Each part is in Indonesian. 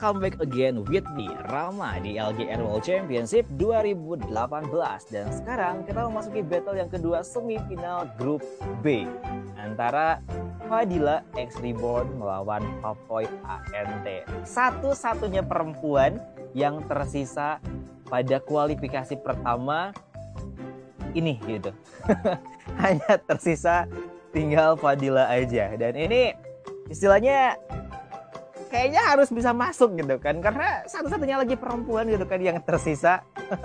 Welcome back again with me, Rama, di LGR World Championship 2018. Dan sekarang kita memasuki battle yang kedua, semifinal grup B antara Fadila X Reborn melawan Papoy ANT. Satu-satunya perempuan yang tersisa pada kualifikasi pertama ini gitu. Hanya tersisa tinggal Fadila aja. Dan ini istilahnya kayaknya harus bisa masuk gitu kan, karena satu-satunya lagi perempuan gitu kan yang tersisa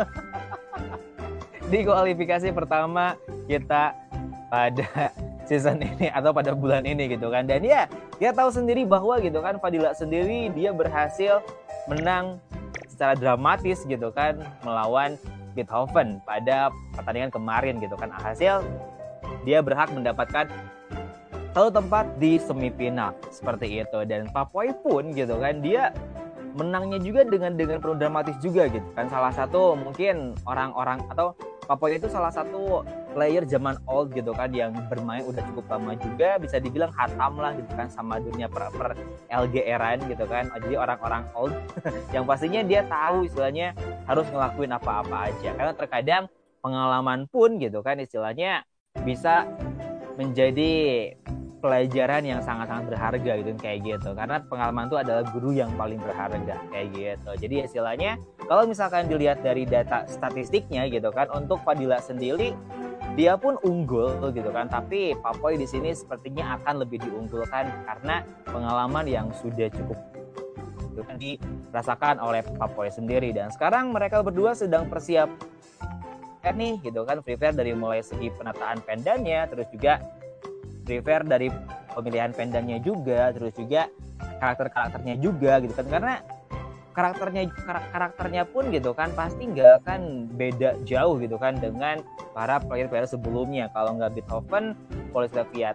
di kualifikasi pertama kita pada season ini atau pada bulan ini gitu kan. Dan ya kita tahu sendiri bahwa gitu kan Fadila sendiri dia berhasil menang secara dramatis gitu kan melawan Beethoven pada pertandingan kemarin gitu kan. Hasil dia berhak mendapatkan satu tempat di semifinal seperti itu. Dan Papoy pun gitu kan dia menangnya juga dengan penuh dramatis juga gitu kan. Salah satu mungkin orang-orang atau Papoy itu salah satu player zaman old gitu kan yang bermain udah cukup lama juga, bisa dibilang hatam lah gitu kan sama dunia per LGR-an gitu kan. Jadi orang-orang old yang pastinya dia tahu istilahnya harus ngelakuin apa-apa aja, karena terkadang pengalaman pun gitu kan istilahnya bisa menjadi pelajaran yang sangat-sangat berharga gitu kayak gitu, karena pengalaman itu adalah guru yang paling berharga kayak gitu. Jadi istilahnya kalau misalkan dilihat dari data statistiknya gitu kan, untuk Fadila sendiri dia pun unggul gitu kan, tapi Papoy di sini sepertinya akan lebih diunggulkan karena pengalaman yang sudah cukup itu kan dirasakan oleh Papoy sendiri. Dan sekarang mereka berdua sedang persiap nih gitu kan, prepare dari mulai segi penataan pendannya, terus juga prepare dari pemilihan pendannya juga, terus juga karakternya juga gitu kan, karena karakternya pun gitu kan pasti nggak akan beda jauh gitu kan dengan para player sebelumnya. Kalau nggak Beethoven, Polislaviat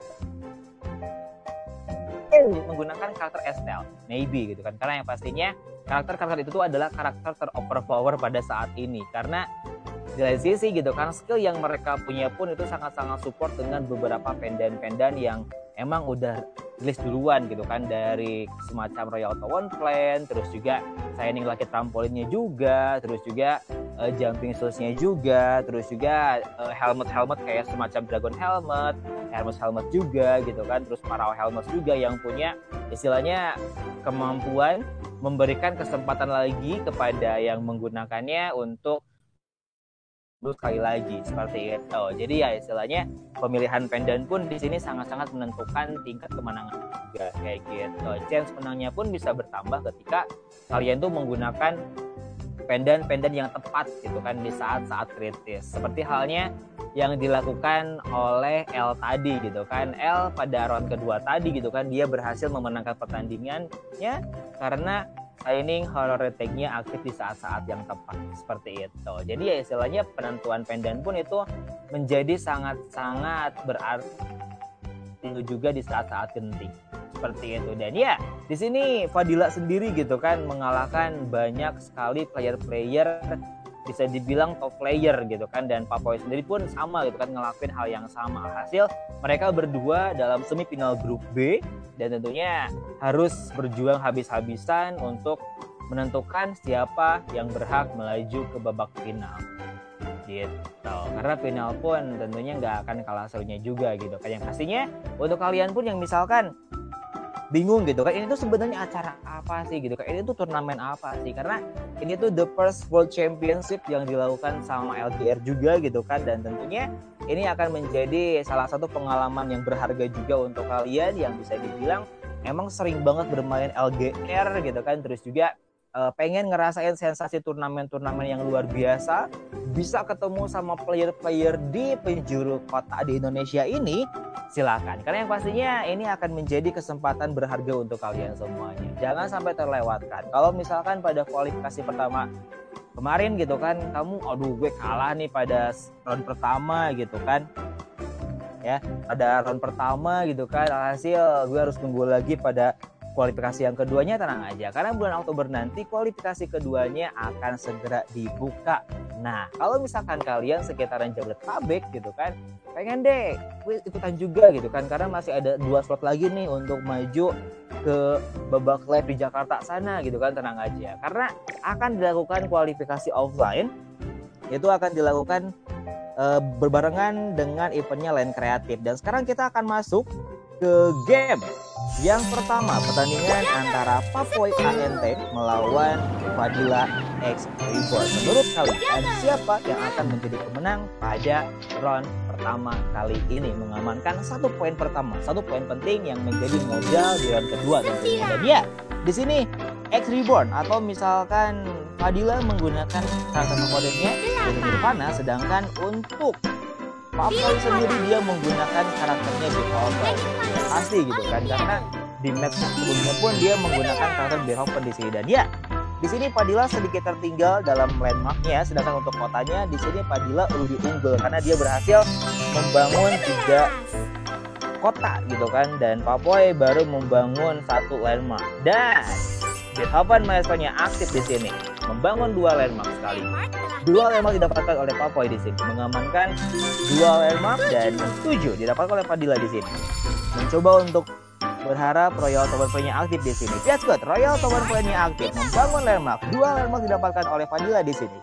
menggunakan karakter Estelle, maybe gitu kan, karena yang pastinya karakter itu tuh adalah karakter teroverpower pada saat ini, karena dari sisi gitu kan skill yang mereka punya pun itu sangat-sangat support dengan beberapa pendan yang emang udah rilis duluan gitu kan, dari semacam Royal Town Plan, terus juga Shining Lucky Trampolinnya juga, terus juga jumping shoes-nya juga, terus juga helmet kayak semacam Dragon Helmet, Hermes Helmet juga gitu kan, terus Pharaoh Helmet juga yang punya istilahnya kemampuan memberikan kesempatan lagi kepada yang menggunakannya untuk sekali lagi seperti itu. Jadi ya istilahnya pemilihan pendan pun di sini sangat-sangat menentukan tingkat kemenangan juga kayak gitu. Chance menangnya pun bisa bertambah ketika kalian tuh menggunakan pendan yang tepat gitu kan di saat-saat kritis. Seperti halnya yang dilakukan oleh L tadi gitu kan. L pada round kedua tadi gitu kan dia berhasil memenangkan pertandingannya karena Shining Horror Retake-nya aktif di saat-saat yang tepat seperti itu. Jadi ya istilahnya penentuan pendan pun itu menjadi sangat-sangat berarti juga di saat-saat genting seperti itu. Dan ya di sini Fadila sendiri gitu kan mengalahkan banyak sekali player bisa dibilang top player gitu kan, dan Papoy sendiri pun sama gitu kan ngelakuin hal yang sama. Hasil mereka berdua dalam semifinal grup B dan tentunya harus berjuang habis-habisan untuk menentukan siapa yang berhak melaju ke babak final gitu. Karena final pun tentunya nggak akan kalah serunya juga gitu kan. Yang pastinya untuk kalian pun yang misalkan bingung gitu kan, ini tuh sebenarnya acara apa sih gitu kan, ini tuh turnamen apa sih, karena ini tuh the first World Championship yang dilakukan sama LGR juga gitu kan. Dan tentunya ini akan menjadi salah satu pengalaman yang berharga juga untuk kalian yang bisa dibilang emang sering banget bermain LGR gitu kan, terus juga pengen ngerasain sensasi turnamen yang luar biasa, bisa ketemu sama player di penjuru kota di Indonesia ini, silakan. Karena yang pastinya ini akan menjadi kesempatan berharga untuk kalian semuanya. Jangan sampai terlewatkan. Kalau misalkan pada kualifikasi pertama kemarin gitu kan, kamu aduh gue kalah nih pada round pertama gitu kan. Ya, pada round pertama gitu kan, hasil gue harus tunggu lagi pada kualifikasi yang keduanya. Tenang aja, karena bulan Oktober nanti kualifikasi keduanya akan segera dibuka. Nah, kalau misalkan kalian sekitaran Jabodetabek gitu kan, pengen deh ikutan juga gitu kan, karena masih ada 2 slot lagi nih untuk maju ke babak live di Jakarta sana gitu kan, tenang aja. Karena akan dilakukan kualifikasi offline, itu akan dilakukan berbarengan dengan eventnya Line Kreatif. Dan sekarang kita akan masuk ke game yang pertama, pertandingan antara Papoy ANT melawan Fadila X Reborn. Menurut kalian siapa yang akan menjadi pemenang pada round pertama kali ini, mengamankan 1 poin pertama, 1 poin penting yang menjadi modal di round kedua tentunya. Dan dia di sini X Reborn atau misalkan Fadila menggunakan karakter favoritnya yaitu Nirvana, sedangkan untuk Papoy sendiri dia menggunakan karakternya Beethoven. Pasti gitu kan, karena di match sebelumnya pun dia menggunakan karakter Beethoven di sini. Dan ya, di sini Fadila sedikit tertinggal dalam landmarknya, sedangkan untuk kotanya di sini Fadila lebih unggul karena dia berhasil membangun 3 kota gitu kan, dan Papoy baru membangun 1 landmark. Dan Beethoven maestronya aktif di sini, membangun 2 landmark sekali. 2 landmark didapatkan oleh Papoy di sini, mengamankan 2 landmark, dan 7 didapatkan oleh Fadila di sini. Mencoba untuk berharap Royal Tower Play-nya aktif di sini. That's good. Royal Tower Play-nya aktif, membangun landmark. 2 landmark didapatkan oleh Fadila di sini.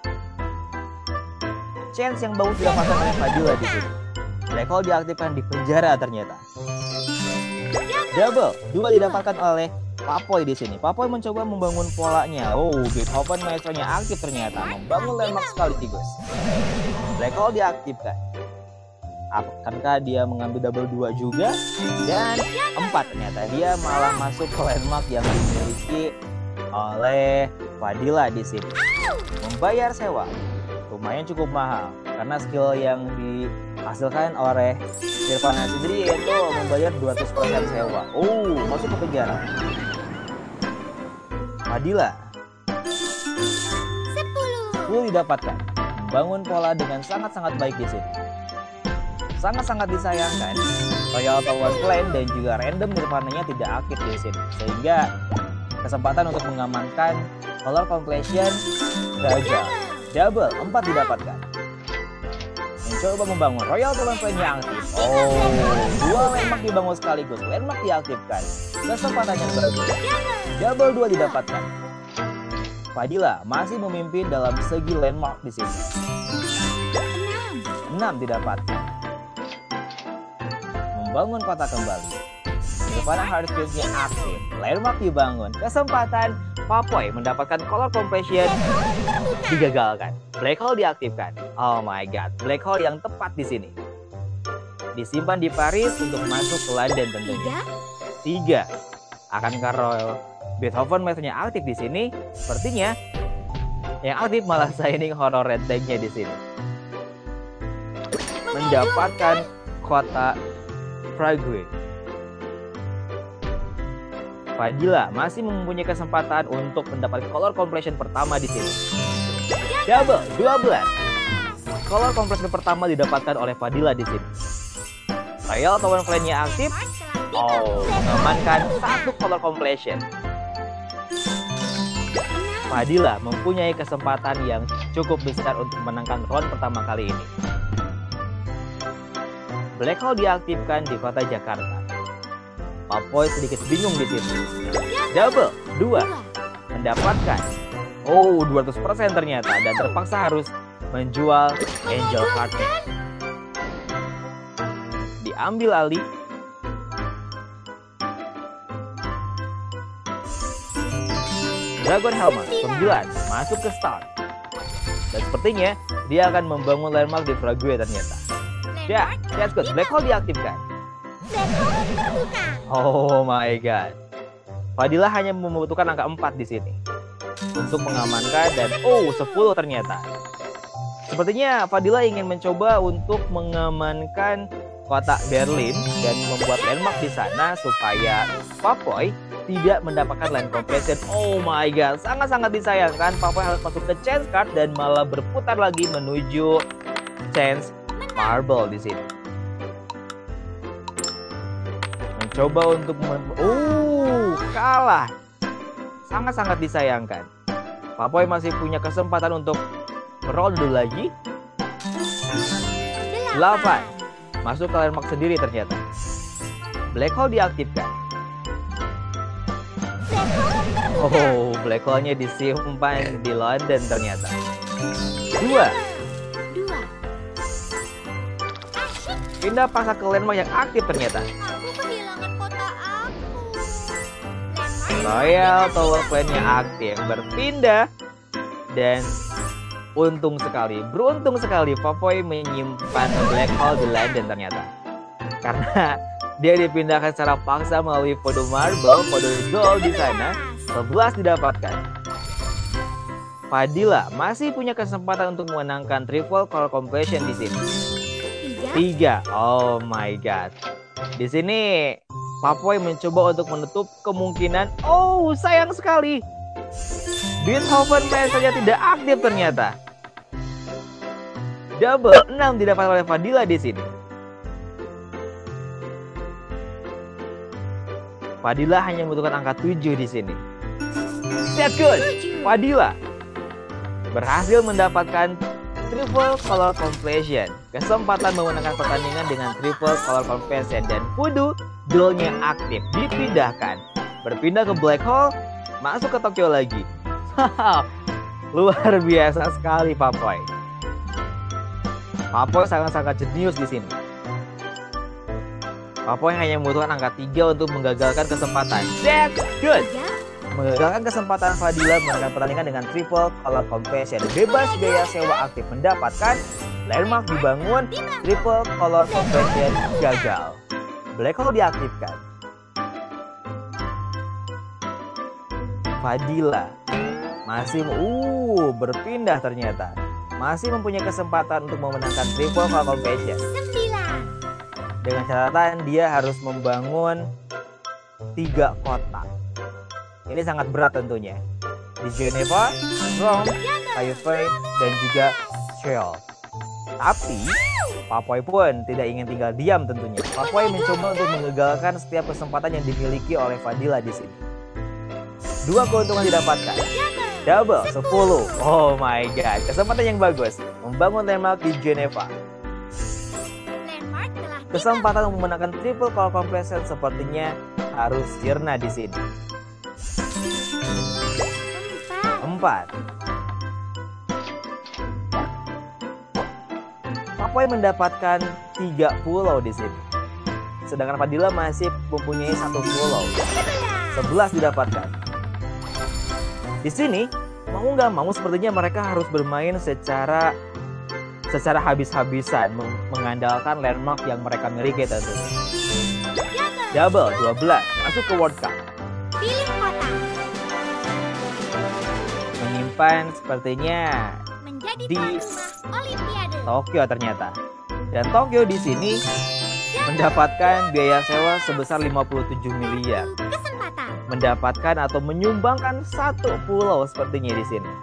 Chance yang bagus didapatkan oleh Fadila di sini. Black Hole diaktifkan di penjara ternyata. Double 2 didapatkan oleh Papoy di sini. Papoy mencoba membangun polanya. Oh, Beethoven maestronya aktif ternyata, membangun landmark sekaligus. Black Hole diaktifkan. Akankah dia mengambil double 2 juga? Dan 4 ternyata dia malah masuk ke landmark yang dimiliki oleh Fadila di sini. Membayar sewa lumayan cukup mahal karena skill yang dihasilkan oleh Nirvana sendiri yaitu membayar 200% sewa. Oh, masuk ke penjara. Fadila 10 didapatkan, membangun pola dengan sangat-sangat baik di sini. Sangat-sangat disayangkan Royal Tower Clan dan juga random Nirvana-nya tidak aktif di sini, sehingga kesempatan untuk mengamankan color completion gagal. Double 4 didapatkan. Mencoba membangun Royal Tower Clan-nya aktif. Oh, 2 landmark dibangun sekaligus, landmark diaktifkan. Kesempatan yang bagus. Double 2 didapatkan. Fadila masih memimpin dalam segi landmark di sini. 6 didapatkan. Membangun kota kembali. Nirvana Heartbeat-nya aktif. Landmark dibangun. Kesempatan Papoy mendapatkan color completion digagalkan. Black Hole diaktifkan. Oh my god, Black Hole yang tepat di sini. Disimpan di Paris untuk masuk ke London tentunya. 3. Akankah Royal Beethoven maestronya aktif di sini? Sepertinya yang aktif malah Shining Horror Red Deck-nya di sini. Mendapatkan kota Prague. Fadila masih mempunyai kesempatan untuk mendapatkan color completion pertama di sini. Double 12. Color completion pertama didapatkan oleh Fadila di sini. Royal Tower Clan-nya aktif. Oh, mengamankan 1 color completion. Fadila mempunyai kesempatan yang cukup besar untuk memenangkan round pertama kali ini. Black Hole diaktifkan di kota Jakarta. Papoy sedikit bingung di sini. Double 2 mendapatkan 200% ternyata, dan terpaksa harus menjual Angel Card-nya. Diambil alih. Dragon Helmet 9 masuk ke start. Dan sepertinya dia akan membangun landmark di Prague ternyata. Ya, that's good. Black Hole diaktifkan. Oh my god. Fadila hanya membutuhkan angka 4 di sini untuk mengamankan, dan 10 ternyata. Sepertinya Fadila ingin mencoba untuk mengamankan kota Berlin dan membuat landmark di sana supaya Papoy tidak mendapatkan land completion. Oh my god, sangat-sangat disayangkan. Papoy harus masuk ke chance card dan malah berputar lagi menuju chance marble di sini. Mencoba untuk kalah. Sangat-sangat disayangkan. Papoy masih punya kesempatan untuk roll dulu lagi. 8 masuk ke landmark sendiri ternyata. Black Hole diaktifkan. Oh, black hole-nya disimpan di London ternyata. 2. Pindah paksa ke landmark yang aktif ternyata. Aku kehilangan kota aku. Royal Tower Plan-nya aktif, berpindah. Dan beruntung sekali Papoy menyimpan black hole di London ternyata. Karena dia dipindahkan secara paksa melalui kode marble, kode gold di sana. 11 didapatkan. Fadila masih punya kesempatan untuk memenangkan triple color completion di sini. 3. Oh my god. Di sini Papoy mencoba untuk menutup kemungkinan. Oh, sayang sekali. Beethoven saja tidak aktif ternyata. Double 6 didapat oleh Fadila di sini. Fadila hanya membutuhkan angka 7 di sini. That's good. Fadila berhasil mendapatkan triple color completion. Kesempatan memenangkan pertandingan dengan triple color completion dan voodoo doll-nya aktif dipindahkan. Berpindah ke black hole, masuk ke Tokyo lagi. Luar biasa sekali Papoy. Papoy sangat-sangat jenius di sini. Papoy hanya membutuhkan angka 3 untuk menggagalkan kesempatan. That's good. Menggagalkan kesempatan Fadila memenangkan pertandingan dengan triple color completion. Bebas biaya sewa aktif mendapatkan. Landmark dibangun. Triple color completion gagal. Black hole diaktifkan. Fadila masih berpindah ternyata. Masih mempunyai kesempatan untuk memenangkan triple color completion. 9. Dengan catatan dia harus membangun 3 kota. Ini sangat berat tentunya. Di Geneva, Rome, Taipei, dan juga Seoul. Tapi Papoy pun tidak ingin tinggal diam tentunya. Papoy mencoba untuk menggagalkan setiap kesempatan yang dimiliki oleh Fadila di sini. 2 keuntungan didapatkan. Double 10. Oh my god, kesempatan yang bagus. Membangun landmark di Geneva. Kesempatan untuk memenangkan triple color completion sepertinya harus sirna di sini. 4. Papoy mendapatkan 3 pulau di sini. Sedangkan Fadila masih mempunyai 1 pulau. 11 didapatkan. Di sini mau nggak mau sepertinya mereka harus bermain secara habis-habisan, mengandalkan landmark yang mereka miliki tentunya. Double 12 masuk ke World Cup. Pilih kota. Menyimpan sepertinya Menjadi di tuan rumah Olimpiade. Tokyo ternyata. Dan Tokyo di sini mendapatkan biaya sewa sebesar 57 miliar. Kesempatan. Mendapatkan atau menyumbangkan 1 pulau sepertinya di sini.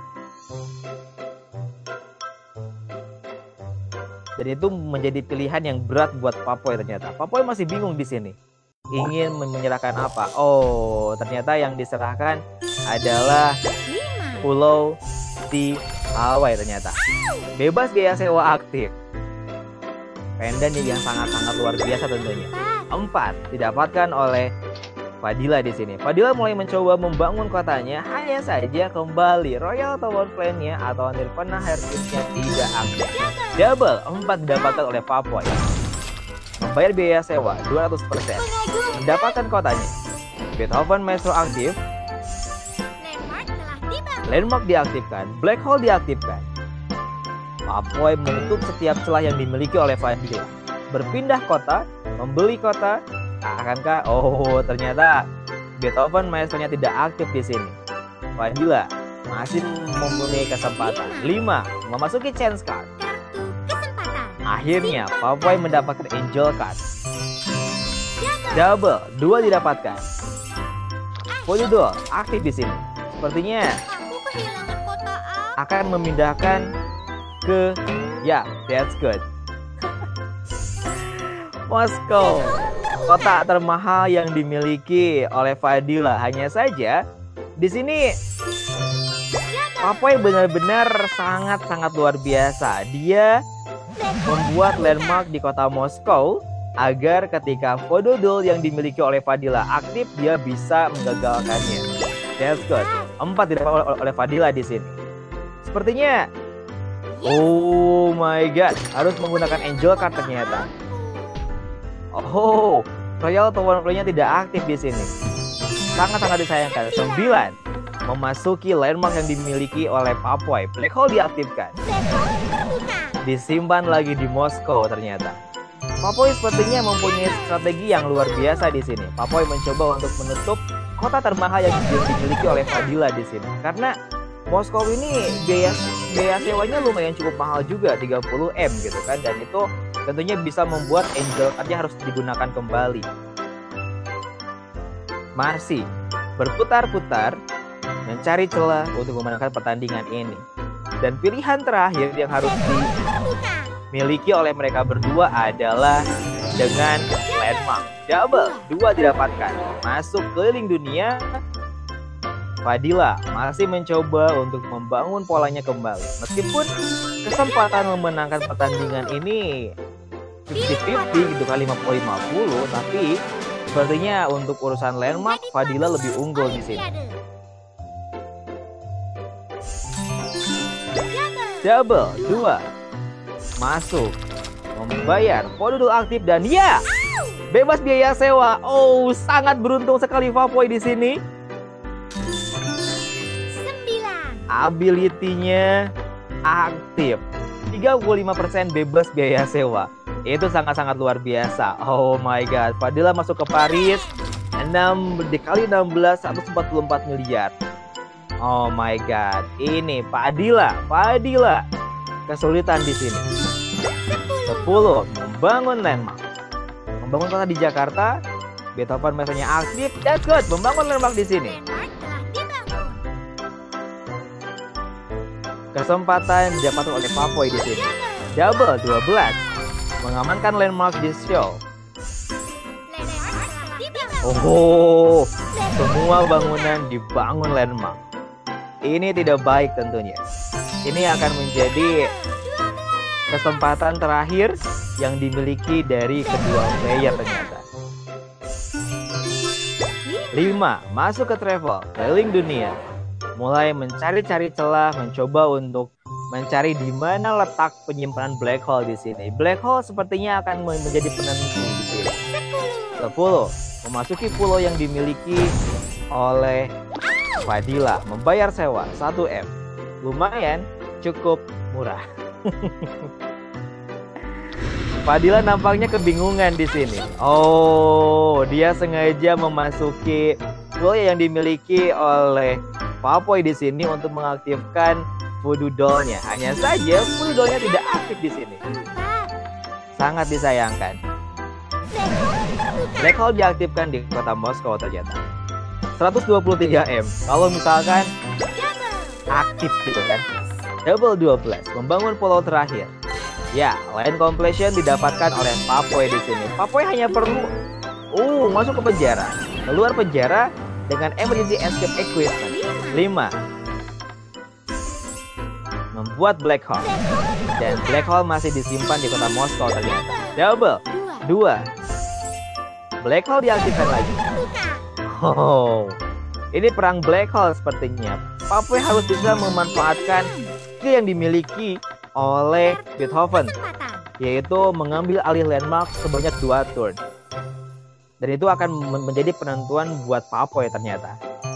Dan itu menjadi pilihan yang berat buat Papoy ternyata. Papoy masih bingung di sini. Ingin menyerahkan apa? Oh, ternyata yang diserahkan adalah 5. pulau di Hawaii ternyata. Bebas biaya sewa aktif. Pendan yang sangat-sangat luar biasa tentunya. 4 didapatkan oleh Fadila di sini. Fadila mulai mencoba membangun kotanya, hanya saja kembali Royal Tower Plan-nya atau Nirvana Heritage-nya tidak aktif. Double 4 didapatkan oleh Papoy. Membayar biaya sewa 200%. Mendapatkan kotanya. Beethoven Maestro aktif. Landmark telah dibangun. Landmark diaktifkan. Black hole diaktifkan. Papoy menutup setiap celah yang dimiliki oleh Fadila. Berpindah kota, membeli kota. Akankah? Oh, ternyata Beethoven Maestro-nya tidak aktif di sini. Fadila masih mempunyai kesempatan. 5 memasuki chance card. Kartu kesempatan. Akhirnya Papoy mendapatkan angel card. Double 2 didapatkan. Polydol aktif di sini. Sepertinya Aku kehilangan kota aku. akan memindahkan ke that's good. Moskow. Kota termahal yang dimiliki oleh Fadila. Hanya saja di sini Papoy benar-benar sangat-sangat luar biasa. Dia membuat landmark di kota Moskow agar ketika Vododol yang dimiliki oleh Fadila aktif, dia bisa menggagalkannya. That's good. 4 didapat oleh Fadila di sini. Sepertinya, oh my god, harus menggunakan Angel Card ternyata. Oh, Royal Tower Play-nya tidak aktif di sini. Sangat-sangat disayangkan. 9 memasuki landmark yang dimiliki oleh Papoy. Black Hole diaktifkan. Disimpan lagi di Moskow ternyata. Papoy sepertinya mempunyai strategi yang luar biasa di sini. Papoy mencoba untuk menutup kota termahal yang dimiliki oleh Fadila di sini. Karena Moskow ini biaya sewanya lumayan cukup mahal juga, 30M gitu kan. Dan itu tentunya bisa membuat Angel Card-nya harus digunakan kembali. Masih berputar-putar mencari celah untuk memenangkan pertandingan ini. Dan pilihan terakhir yang harus dimiliki oleh mereka berdua adalah dengan landmark. Double, 2 didapatkan. Masuk keliling dunia. Fadila masih mencoba untuk membangun polanya kembali. Meskipun kesempatan memenangkan pertandingan ini 50-50 gitu kan, 50-50, tapi sepertinya untuk urusan landmark Fadila lebih unggul di sini. Double, 2 masuk, membayar Vododol aktif dan ya, bebas biaya sewa. Oh, sangat beruntung sekali Papoy di sini. Ability-nya aktif, 35% bebas biaya sewa. Itu sangat-sangat luar biasa. Oh my god, Fadila masuk ke Paris 6 dikali 16 144 miliar. Oh my god, ini Fadila kesulitan di sini. 10 membangun landmark, membangun kota di Jakarta. Beethoven mesinnya aktif. That's good, membangun landmark di sini. Kesempatan didapatkan oleh Papoy di sini. Double, 12 mengamankan landmark di show. Oh, semua bangunan dibangun landmark. Ini tidak baik tentunya. Ini akan menjadi kesempatan terakhir yang dimiliki dari kedua player ternyata. 5 masuk ke travel keliling dunia. Mulai mencari-cari celah, mencoba untuk mencari di mana letak penyimpanan black hole di sini. Black hole sepertinya akan menjadi penentu di sini. 10 memasuki pulau yang dimiliki oleh Fadila, membayar sewa 1M. Lumayan, cukup murah. Fadila nampaknya kebingungan di sini. Oh, dia sengaja memasuki pulau yang dimiliki oleh Papoy di sini untuk mengaktifkan Voodoo Doll-nya. Hanya saja Voodoo Doll-nya tidak aktif di sini. Sangat disayangkan. Black Hole diaktifkan di kota Moskow ternyata. 123M. Kalau misalkan aktif gitu kan. Double 12 membangun pulau terakhir. Ya, line completion didapatkan oleh Papoy di sini. Papoy hanya perlu masuk ke penjara, keluar penjara dengan emergency escape equipment. 5 membuat black hole, dan black hole masih disimpan di kota Moskow ternyata. Double 2 black hole diaktifkan lagi. Oh, ini perang black hole sepertinya. Papoy harus bisa memanfaatkan skill yang dimiliki oleh Beethoven, yaitu mengambil alih landmark sebanyak 2 turn. Dan itu akan menjadi penentuan buat Papoy ternyata.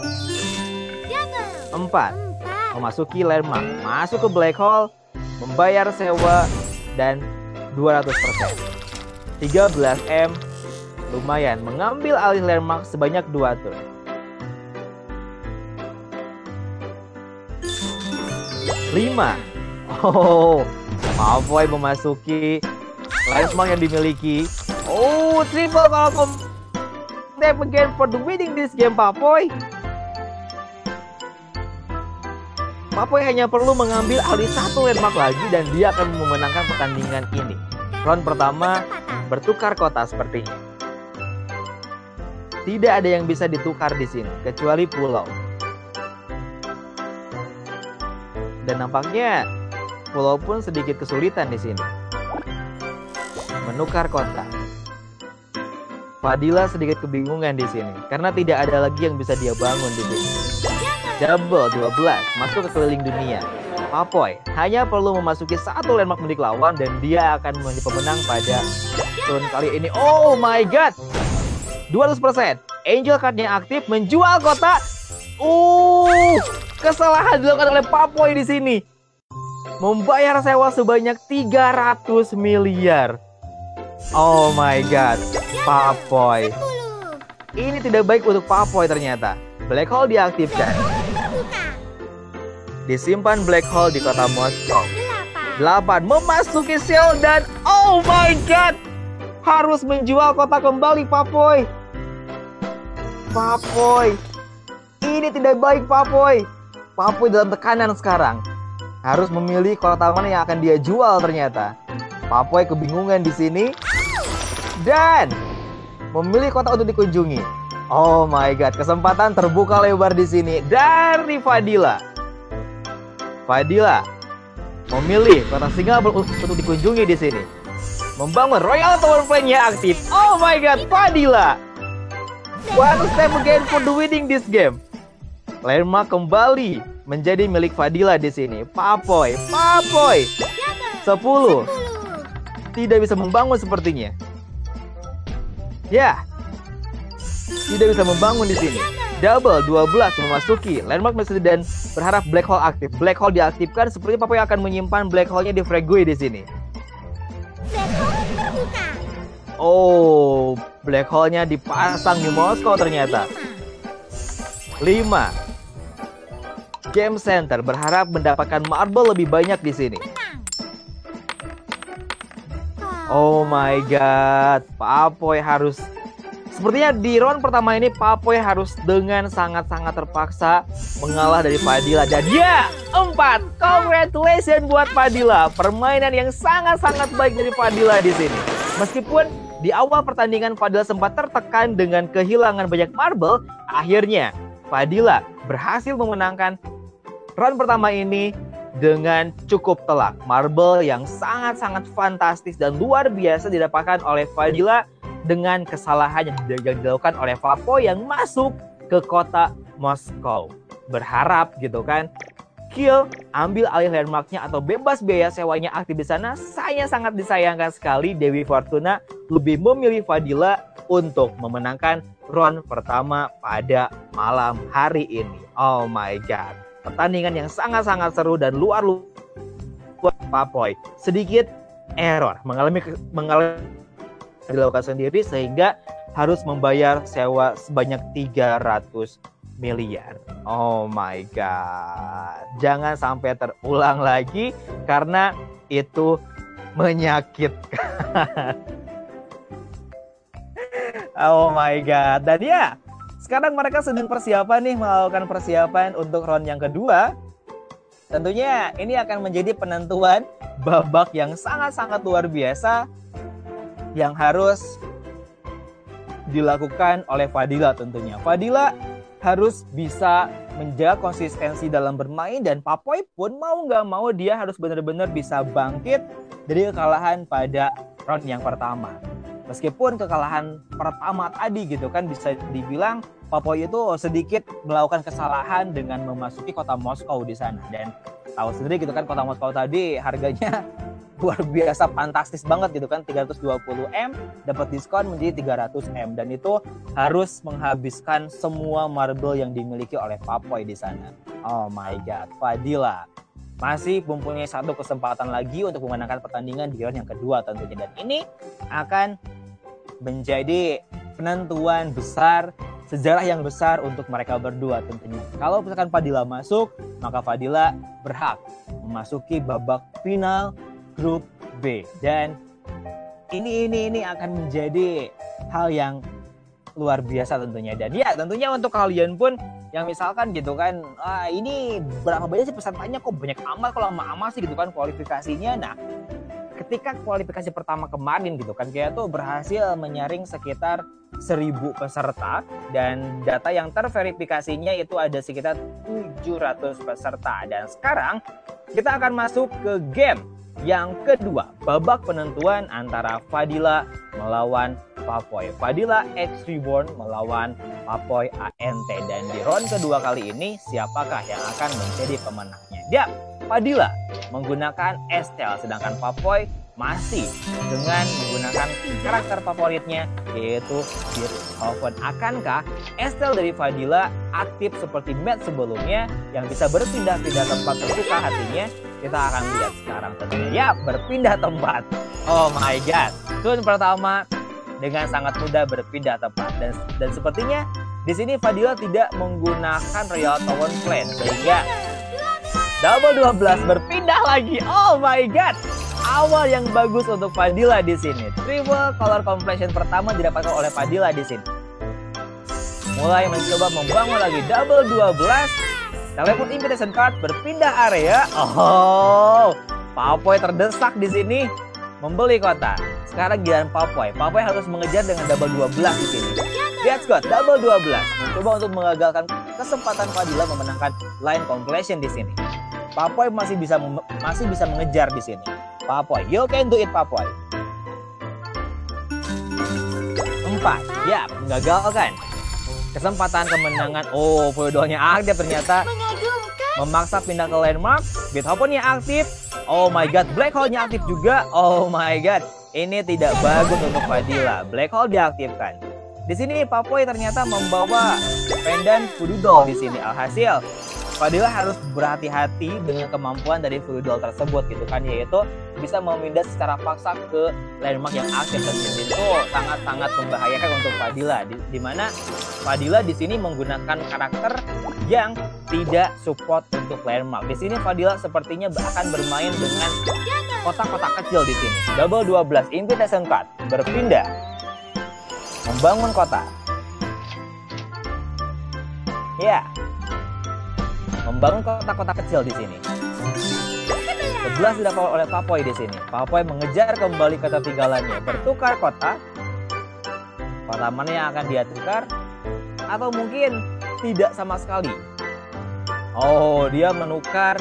4 memasuki landmark, masuk ke black hole, membayar sewa dan 200%. 13M lumayan, mengambil alih landmark sebanyak 2 turn. 5 Papoy memasuki landmark yang dimiliki. Triple kalau step again for the winning this game. Papoy hanya perlu mengambil alih 1 landmark lagi dan dia akan memenangkan pertandingan ini. Round pertama bertukar kota sepertinya. Tidak ada yang bisa ditukar di sini kecuali pulau. Dan nampaknya pulau pun sedikit kesulitan di sini. Menukar kota. Fadila sedikit kebingungan di sini karena tidak ada lagi yang bisa dia bangun di sini. Double 12 masuk ke keliling dunia. Papoy hanya perlu memasuki satu landmark milik lawan dan dia akan menjadi pemenang pada turn kali ini. Oh my god, 200%. Angel cardnya aktif menjual kota. Kesalahan dilakukan oleh Papoy di sini. Membayar sewa sebanyak 300 miliar. Oh my god, Papoy. Ini tidak baik untuk Papoy ternyata. Black Hole diaktifkan. Disimpan Black Hole di kota Moskow. 8 memasuki Seoul dan oh my god, harus menjual kota kembali Papoy. Papoy, ini tidak baik Papoy. Papoy dalam tekanan sekarang. Harus memilih kota mana yang akan dia jual ternyata. Papoy kebingungan di sini dan memilih kota untuk dikunjungi. Oh my god, kesempatan terbuka lebar di sini dari Fadila. Fadila memilih kota Singapura untuk dikunjungi di sini. Membangun Royal Tower Plan-nya aktif. Oh my god, Fadila. One step again for the winning this game. Landmark kembali menjadi milik Fadila di sini. Papoy. 10. Tidak bisa membangun sepertinya. Ya. Tidak bisa membangun di sini. Double 12 memasuki landmark Mercedes dan berharap Black Hole aktif. Black Hole diaktifkan, seperti Papoy akan menyimpan Black Hole-nya di Freguet di sini. Oh, Black Hole-nya dipasang di Moskow ternyata. 5. Game Center berharap mendapatkan marble lebih banyak di sini. Oh my god, Papoy harus... Sepertinya di round pertama ini Papoy harus dengan sangat-sangat terpaksa mengalah dari Fadila. Dan ya, 4. Congratulations buat Fadila. Permainan yang sangat-sangat baik dari Fadila di sini. Meskipun di awal pertandingan Fadila sempat tertekan dengan kehilangan banyak marble, akhirnya Fadila berhasil memenangkan round pertama ini dengan cukup telak. Marble yang sangat-sangat fantastis dan luar biasa didapatkan oleh Fadila dengan kesalahan yang dilakukan oleh Papoy yang masuk ke kota Moskow. Berharap gitu kan, kill, ambil alih landmarknya atau bebas biaya sewanya aktif di sana. Saya sangat disayangkan sekali Dewi Fortuna lebih memilih Fadila untuk memenangkan round pertama pada malam hari ini. Oh my god, pertandingan yang sangat-sangat seru dan luar Papoy sedikit error mengalami dilakukan sendiri sehingga harus membayar sewa sebanyak 300 miliar. Oh my god, jangan sampai terulang lagi karena itu menyakitkan. Oh my god. Dan ya, sekarang mereka sedang persiapan nih, melakukan persiapan untuk round yang kedua. Tentunya ini akan menjadi penentuan babak yang sangat-sangat luar biasa yang harus dilakukan oleh Fadila tentunya. Fadila harus bisa menjaga konsistensi dalam bermain dan Papoy pun mau nggak mau dia harus benar-benar bisa bangkit dari kekalahan pada round yang pertama. Meskipun kekalahan pertama tadi gitu kan bisa dibilang Papoy itu sedikit melakukan kesalahan dengan memasuki kota Moskow di sana. Dan tahu sendiri gitu kan, kota Moskow tadi harganya luar biasa fantastis banget gitu kan, 320M dapat diskon menjadi 300M dan itu harus menghabiskan semua marble yang dimiliki oleh Papoy di sana. Oh my god, Fadila masih mempunyai satu kesempatan lagi untuk memenangkan pertandingan di round yang kedua tentunya, dan ini akan menjadi penentuan besar, sejarah yang besar untuk mereka berdua tentunya. Kalau misalkan Fadila masuk, maka Fadila berhak memasuki babak final grup B, dan ini akan menjadi hal yang luar biasa tentunya. Dan ya tentunya untuk kalian pun yang misalkan gitu kan, ini berapa banyak sih pesertanya, kok banyak amat, kalau lama-lama sih gitu kan kualifikasinya. Nah, ketika kualifikasi pertama kemarin gitu kan, kayak tuh berhasil menyaring sekitar 1000 peserta dan data yang terverifikasinya itu ada sekitar 700 peserta. Dan sekarang kita akan masuk ke game yang kedua, babak penentuan antara Fadila melawan Papoy. Fadila X Reborn melawan Papoy ANT. Dan di round kedua kali ini, siapakah yang akan menjadi pemenangnya? Yap, Fadila menggunakan Estelle, sedangkan Papoy masih dengan menggunakan karakter favoritnya, yaitu Beethoven. Akankah Estelle dari Fadila aktif seperti match sebelumnya yang bisa berpindah-pindah tempat sesuka hatinya? Kita akan lihat sekarang tentunya. Ya, berpindah tempat. Oh my god. Turn pertama dengan sangat mudah berpindah tempat, dan sepertinya di sini Fadila tidak menggunakan Royal Town Plan, sehingga double 12 berpindah lagi. Oh my god. Awal yang bagus untuk Fadila di sini. Triple color completion pertama didapatkan oleh Fadila di sini. Mulai mencoba membangun lagi double 12. Teleport invitation card berpindah area. Oh, Papoy terdesak di sini membeli kota. Sekarang giliran Papoy. Papoy harus mengejar dengan double 12 di sini. Let's go, double 12. Mencoba untuk mengagalkan kesempatan Fadila memenangkan line completion di sini. Papoy masih bisa mengejar di sini. Papoy, you can do it, Papoy. 4, ya, menggagalkan kesempatan kemenangan. Oh, Voidolnya aktif ternyata. Memaksa pindah ke landmark. Beethovennya aktif. Oh my god, Black Hole-nya aktif juga. Oh my god, ini tidak bagus untuk Fadila. Black Hole diaktifkan. Di sini Papoy ternyata membawa pendant Voodoo Doll di sini. Alhasil Fadila harus berhati-hati dengan kemampuan dari Voodoo Doll tersebut gitu kan, yaitu bisa memindah secara paksa ke landmark yang aktif, dan itu sangat-sangat membahayakan untuk Fadila. Di mana Fadila di sini menggunakan karakter yang tidak support untuk landmark. Di sini Fadila sepertinya akan bermain dengan kotak-kotak kecil di sini. Double 12 invitation card berpindah membangun kota. Ya. Membangun kotak-kotak kecil di sini. 11 didapat oleh Papoy di sini. Papoy mengejar kembali ketertinggalannya, bertukar kota. Kota mana yang akan dia tukar? Atau mungkin tidak sama sekali. Oh, dia menukar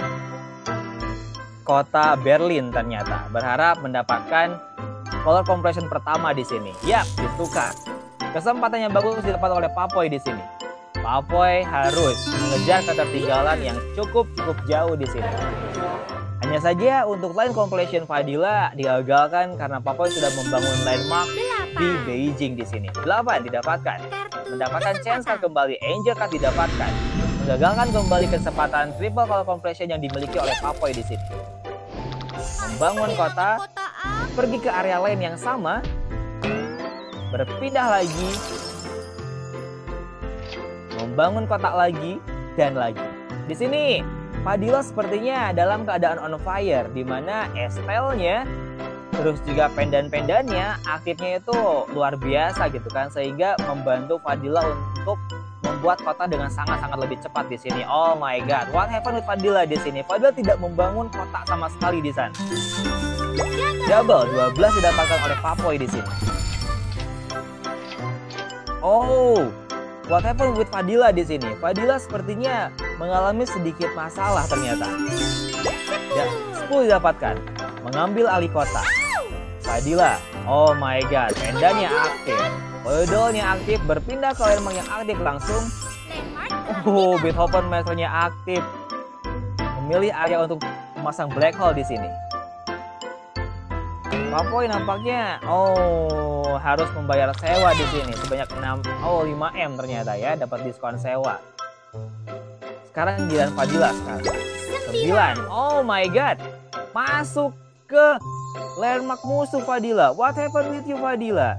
kota Berlin ternyata. Berharap mendapatkan color compression pertama di sini. Yap, ditukar. Kesempatan yang bagus didapat oleh Papoy di sini. Papoy harus mengejar ketertinggalan yang cukup jauh di sini. Hanya saja untuk line completion Fadila digagalkan karena Papoy sudah membangun landmark di Beijing di sini. 8 didapatkan. Mendapatkan chance card kembali, angel card didapatkan. Menggagalkan kembali kesempatan triple color completion yang dimiliki oleh Papoy di sini. Membangun kota, pergi ke area lain yang sama, berpindah lagi, membangun kotak lagi dan lagi. Di sini Fadila sepertinya dalam keadaan on fire, di mana Estelle-nya terus juga pendan-pendannya aktifnya itu luar biasa gitu kan, sehingga membantu Fadila untuk membuat kota dengan sangat-sangat lebih cepat di sini. Oh my god, what happened with Fadila di sini? Fadila tidak membangun kota sama sekali di sana. Double 12 didapatkan oleh Papoy di sini. Oh, what happened with Fadila di sini? Fadila sepertinya mengalami sedikit masalah ternyata. Ya, 10 didapatkan. Mengambil alih kota. Fadila, oh my god, pendannya aktif. Voidolnya aktif, berpindah ke landmark yang aktif langsung. Oh, Beethoven Masternya aktif. Memilih area untuk memasang black hole di sini. Papoy nampaknya harus membayar sewa di sini sebanyak 5M ternyata ya, dapat diskon sewa. Sekarang giliran Fadila sekarang. 9. Oh my god. Masuk ke landmark musuh Fadila. What happened with you, Fadila?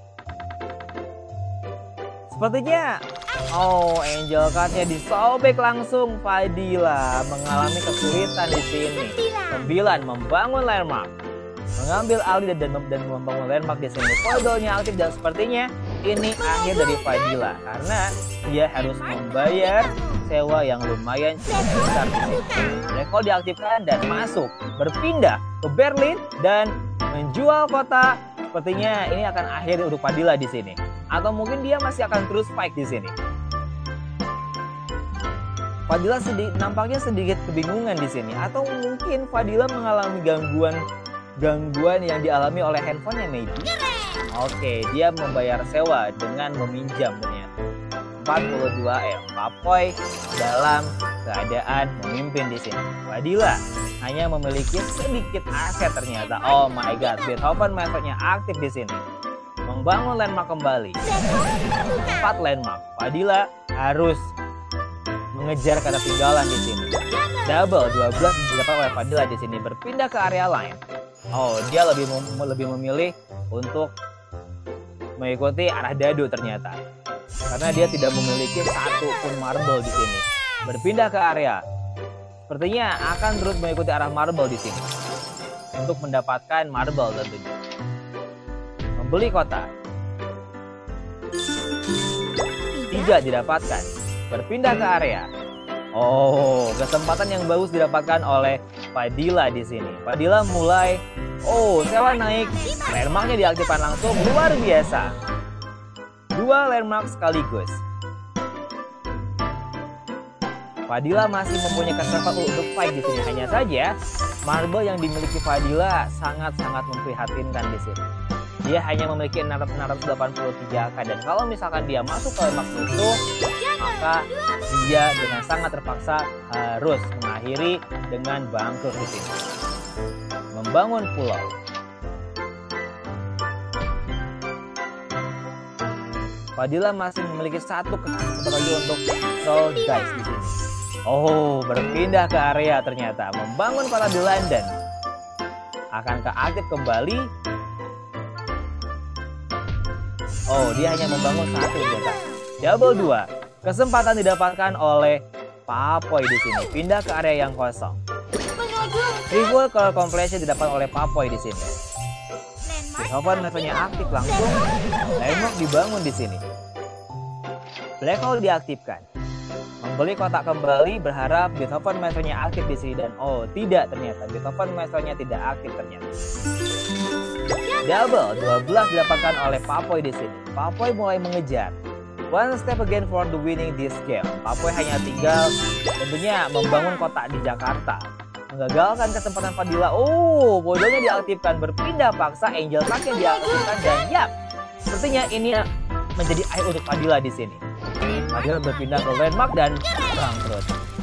Sepertinya angel card-nya disobek langsung. Fadila mengalami kesulitan di sini. 9 membangun landmark. Mengambil alih dan membangun landmark di sini. Voidolnya aktif dan sepertinya ini akhir dari Fadila karena dia harus membayar sewa yang lumayan cukup besar di sini. Black Hole diaktifkan dan masuk, berpindah ke Berlin dan menjual kota. Sepertinya ini akan akhir untuk Fadila di sini. Atau mungkin dia masih akan terus fight di sini. Fadila nampaknya sedikit kebingungan di sini. Atau mungkin Fadila mengalami gangguan yang dialami oleh handphonenya maybe. Oke, dia membayar sewa dengan meminjam ternyata 42M. Papoy dalam keadaan memimpin di sini. Fadila hanya memiliki sedikit aset ternyata. Oh my god, Beethoven metodenya aktif di sini. Membangun landmark kembali. 4 landmark. Fadila harus mengejar ketertinggalan di sini. Double 12 didapat oleh Fadila di sini. Berpindah ke area lain. Oh, dia lebih memilih untuk mengikuti arah dadu ternyata. Karena dia tidak memiliki satu pun marble di sini. Berpindah ke area. Sepertinya akan terus mengikuti arah marble di sini. Untuk mendapatkan marble tentunya. Membeli kota. Tidak didapatkan. Berpindah ke area. Oh, kesempatan yang bagus didapatkan oleh Fadila di sini. Fadila mulai, sewa naik. Landmarknya diaktifkan langsung, luar biasa. 2 landmark sekaligus. Fadila masih mempunyai kesempatan untuk fight di sini. Hanya saja, marble yang dimiliki Fadila sangat-sangat memprihatinkan di sini. Dia hanya memiliki 683k, dan kalau misalkan dia masuk ke landmark musuh, maka dia dengan sangat terpaksa harus mengakhiri dengan bangkrut di sini. Membangun pulau. Fadila masih memiliki satu kesempatan lagi untuk roll dice di sini. Oh, berpindah ke area ternyata. Membangun para di London. Akankah aktif kembali? Oh, dia hanya membangun satu ternyata. Double 2. Kesempatan didapatkan oleh Papoy di sini. Pindah ke area yang kosong. Triple color completion didapat oleh Papoy di sini. Beethoven metodenya aktif langsung. Landmark dibangun di sini. Black hole diaktifkan. Membeli kotak kembali, berharap Beethoven metodenya aktif di sini, dan tidak ternyata. Beethoven metodenya tidak aktif ternyata. Double 12 didapatkan oleh Papoy di sini. Papoy mulai mengejar. One step again for the winning this game. Papoy hanya tinggal tentunya membangun kotak di Jakarta. Menggagalkan kesempatan Fadila. Bodohnya diaktifkan. Berpindah paksa. Angel Sack yang diaktifkan. Dan sepertinya ini menjadi akhir untuk Fadila di sini. Fadila berpindah ke landmark dan bangkrut.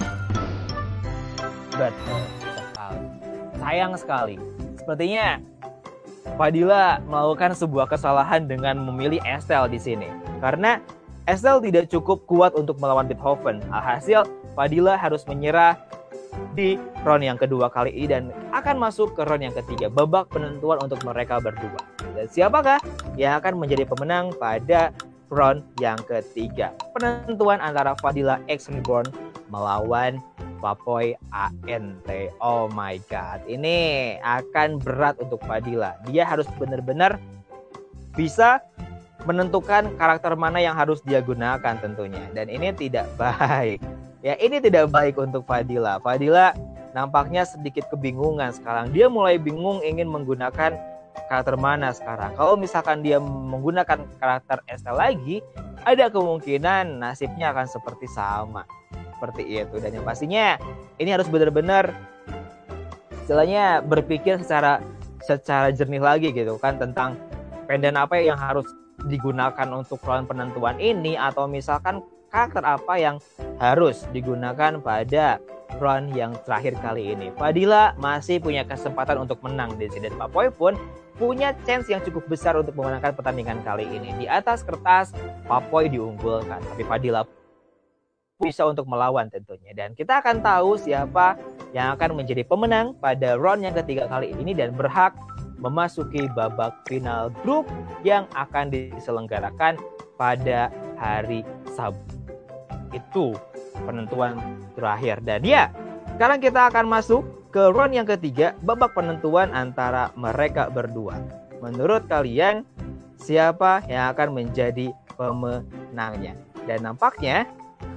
Sayang sekali. Sepertinya Fadila melakukan sebuah kesalahan dengan memilih Estelle di sini. Karena Estelle tidak cukup kuat untuk melawan Beethoven. Alhasil, Fadila harus menyerah di round yang kedua kali ini dan akan masuk ke round yang ketiga, babak penentuan untuk mereka berdua. Dan siapakah yang akan menjadi pemenang pada round yang ketiga? Penentuan antara Fadila X Reborn melawan Papoy ANT. Oh my god, ini akan berat untuk Fadila. Dia harus benar-benar bisa menentukan karakter mana yang harus dia gunakan tentunya. Dan ini tidak baik. Ya, ini tidak baik untuk Fadila. Fadila nampaknya sedikit kebingungan sekarang. Dia mulai bingung ingin menggunakan karakter mana sekarang. Kalau misalkan dia menggunakan karakter Estelle lagi, ada kemungkinan nasibnya akan seperti sama. Seperti itu. Dan yang pastinya ini harus benar-benar istilahnya berpikir secara jernih lagi gitu kan, tentang penden apa yang harus digunakan untuk round penentuan ini, atau misalkan karakter apa yang harus digunakan pada round yang terakhir kali ini. Fadila masih punya kesempatan untuk menang di sini, dan Papoy pun punya chance yang cukup besar untuk memenangkan pertandingan kali ini. Di atas kertas Papoy diunggulkan, tapi Fadila bisa untuk melawan tentunya, dan kita akan tahu siapa yang akan menjadi pemenang pada round yang ketiga kali ini dan berhak memasuki babak final grup yang akan diselenggarakan pada hari Sabtu. Itu penentuan terakhir. Dan sekarang kita akan masuk ke round yang ketiga, babak penentuan antara mereka berdua. Menurut kalian siapa yang akan menjadi pemenangnya? Dan nampaknya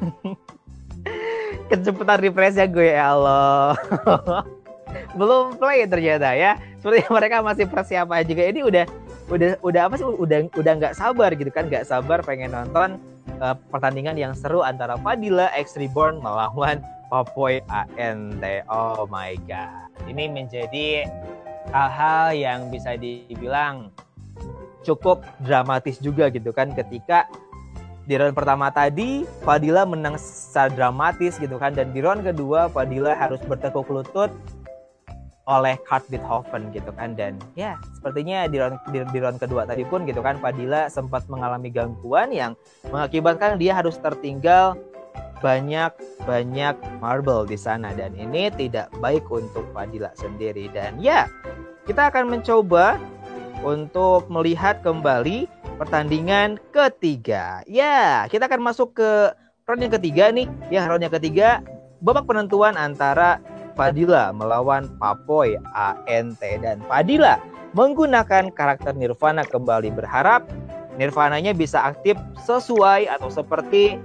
kecepatan refreshnya gue, ya Allah. Belum play ternyata ya. Seperti mereka masih persiapan juga. Ini udah apa sih? Udah nggak sabar gitu kan? Nggak sabar pengen nonton pertandingan yang seru antara Fadila X Reborn melawan Papoy ANT. Oh my god. Ini menjadi hal-hal yang bisa dibilang cukup dramatis juga gitu kan, ketika di round pertama tadi Fadila menang secara dramatis gitu kan, dan di round kedua Fadila harus bertekuk lutut oleh Kurt Bidhoven gitu kan. Dan ya sepertinya di round kedua tadi pun gitu kan, Fadila sempat mengalami gangguan yang mengakibatkan dia harus tertinggal banyak marble di sana, dan ini tidak baik untuk Fadila sendiri. Dan ya, kita akan mencoba untuk melihat kembali pertandingan ketiga. Ya, kita akan masuk ke round yang ketiga nih. Ya, round yang ketiga babak penentuan antara Fadila melawan Papoy ANT, dan Fadila menggunakan karakter Nirvana kembali, berharap Nirvananya bisa aktif sesuai atau seperti,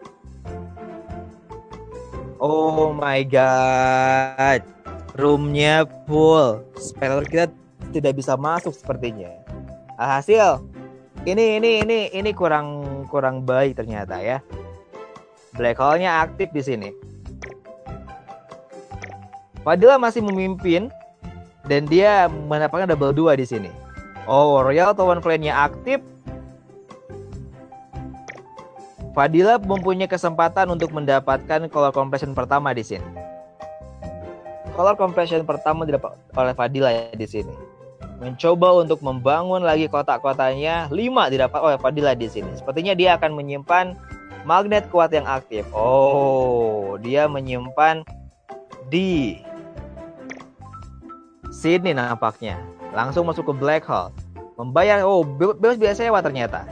oh my god, roomnya full, spell kita tidak bisa masuk sepertinya. Hasil ini kurang baik ternyata ya. Black hole-nya aktif di sini. Fadila masih memimpin dan dia mendapatkan double 2 di sini. Oh, Royal Town Flame-nya aktif. Fadila mempunyai kesempatan untuk mendapatkan color compression pertama di sini. Color compression pertama didapat oleh Fadila ya di sini. Mencoba untuk membangun lagi kotak-kotaknya, 5 didapat oleh Fadila di sini. Sepertinya dia akan menyimpan magnet kuat yang aktif. Oh, dia menyimpan di sini nampaknya. Langsung masuk ke black hole. Membayar, oh bebas biasa sewa ternyata.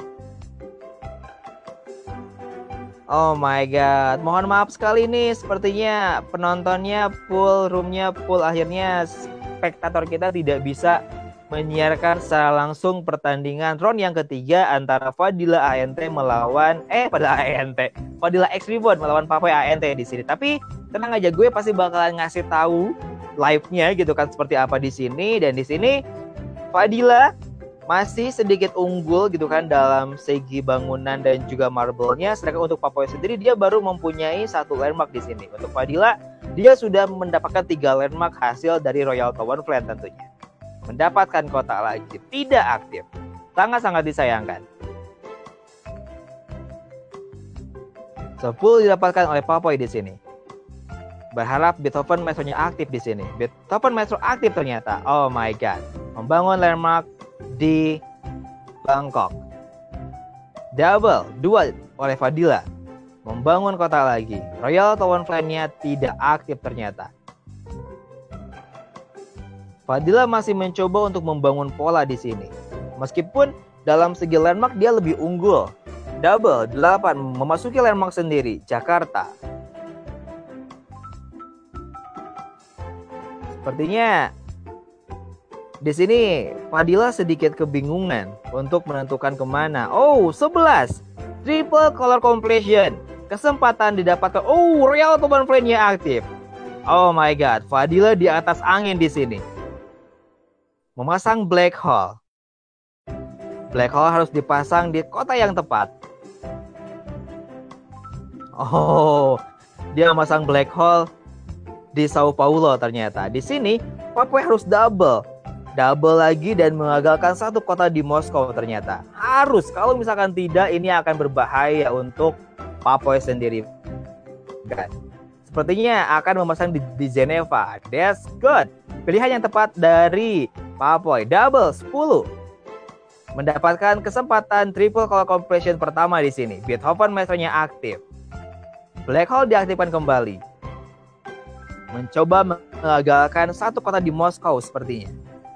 Oh my god, mohon maaf sekali nih, sepertinya penontonnya full, roomnya full, akhirnya spektator kita tidak bisa menyiarkan secara langsung pertandingan round yang ketiga antara Fadila ANT melawan Fadila X Reborn melawan Papoy ANT di sini. Tapi tenang aja, gue pasti bakalan ngasih tahu live-nya gitu kan seperti apa di sini. Dan di sini Fadila masih sedikit unggul gitu kan dalam segi bangunan dan juga marble-nya. Sedangkan untuk Papoy sendiri dia baru mempunyai 1 landmark di sini. Untuk Fadila dia sudah mendapatkan 3 landmark hasil dari Royal Town Flame tentunya. Mendapatkan kotak lagi tidak aktif. Sangat-sangat disayangkan. Sepuluh didapatkan oleh Papoy di sini. Berharap Beethoven Metro-nya aktif di sini. Beethoven Metro aktif ternyata. Oh my god. Membangun landmark di Bangkok. Double 2 oleh Fadila. Membangun kota lagi. Royal Town Flame-nya tidak aktif ternyata. Fadila masih mencoba untuk membangun pola di sini. Meskipun dalam segi landmark dia lebih unggul. Double 8 memasuki landmark sendiri, Jakarta. Sepertinya di sini Fadila sedikit kebingungan untuk menentukan kemana. Oh, 11 triple color completion. Kesempatan didapatkan. Oh, Royal Town Flame-nya aktif. Oh my god, Fadila di atas angin di sini. Memasang black hole. Black hole harus dipasang di kota yang tepat. Oh, dia memasang black hole di Sao Paulo ternyata. Di sini Papoy harus double lagi dan mengagalkan 1 kota di Moskow ternyata. Harus, kalau misalkan tidak ini akan berbahaya untuk Papoy sendiri. Sepertinya akan memasang di Geneva. That's good. Pilihan yang tepat dari Papoy. Double 10. Mendapatkan kesempatan triple color completion pertama di sini. Beethoven Metro-nya aktif. Black hole diaktifkan kembali. Mencoba mengagalkan 1 kota di Moskow sepertinya.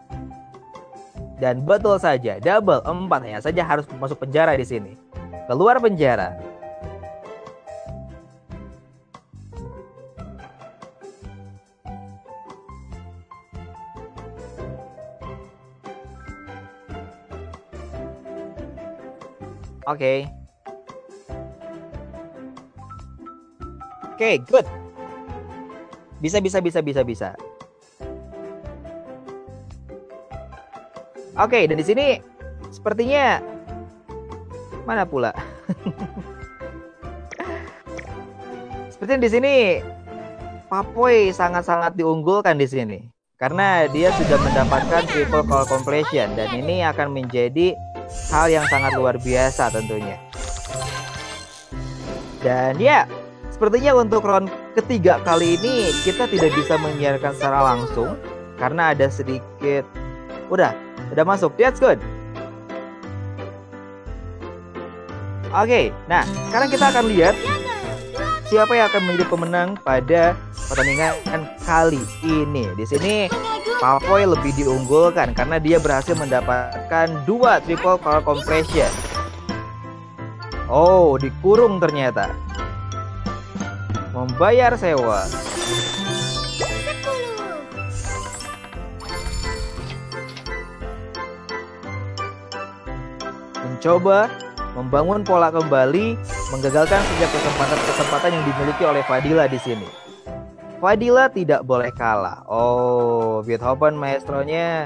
Dan betul saja, double 4 hanya saja harus masuk penjara di sini. Keluar penjara. Oke, good. Bisa. Oke, dan di sini sepertinya mana pula? Sepertinya di sini Papoy sangat-sangat diunggulkan di sini. karena dia sudah mendapatkan triple call completion dan ini akan menjadi hal yang sangat luar biasa tentunya. Dan ya, sepertinya untuk round ketiga kali ini kita tidak bisa menyiarkan secara langsung karena ada sedikit udah masuk. That's good. Oke, nah sekarang kita akan lihat siapa yang akan menjadi pemenang pada pertandingan kali ini. Di sini Papoy lebih diunggulkan karena dia berhasil mendapatkan 2 triple call compression. Oh, dikurung ternyata. Membayar sewa. 10. Mencoba membangun pola kembali, menggagalkan setiap kesempatan yang dimiliki oleh Fadila di sini. Fadila tidak boleh kalah. Oh, Beethoven maestronya.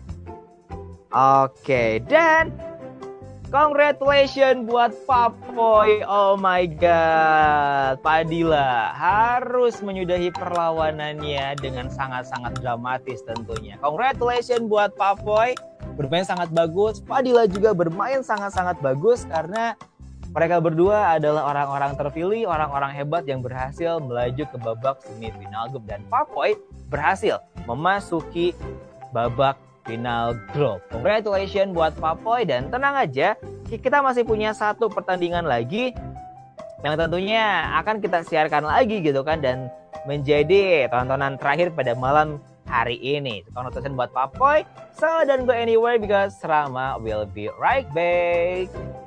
Oke, dan congratulations buat Papoy. Oh my god, Fadila harus menyudahi perlawanannya dengan sangat-sangat dramatis tentunya. Congratulations buat Papoy, bermain sangat bagus. Fadila juga bermain sangat-sangat bagus karena mereka berdua adalah orang-orang terpilih, orang-orang hebat yang berhasil melaju ke babak semifinal grup, dan Papoy berhasil memasuki babak final grup. Congratulations buat Papoy, dan tenang aja, kita masih punya 1 pertandingan lagi yang tentunya akan kita siarkan lagi gitu kan, dan menjadi tontonan terakhir pada malam hari ini. Congratulations buat Papoy. So don't go anywhere because Rama will be right back.